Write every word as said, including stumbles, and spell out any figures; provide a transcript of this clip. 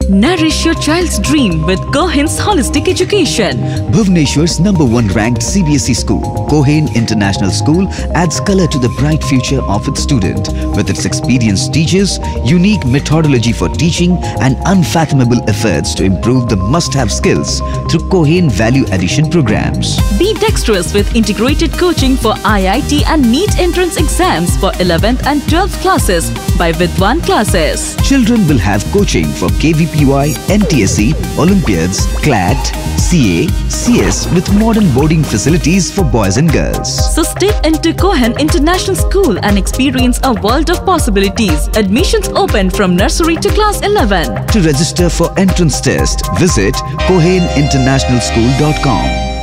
Nourish your child's dream with Cohen's Holistic Education. Bhubaneswar's number one ranked C B S E school, Cohen International School, adds color to the bright future of its student with its experienced teachers, unique methodology for teaching and unfathomable efforts to improve the must-have skills through Cohen value addition programs. Be dexterous with integrated coaching for I I T and NEET entrance exams for eleventh and twelfth classes by Vidwan Classes. Children will have coaching for K V P Y, N T S C, Olympiads, C L A T, C A, C S with modern boarding facilities for boys and girls. So step into Cohen International School and experience a world of possibilities. Admissions open from nursery to class eleven. To register for entrance test, visit cohen international school dot com.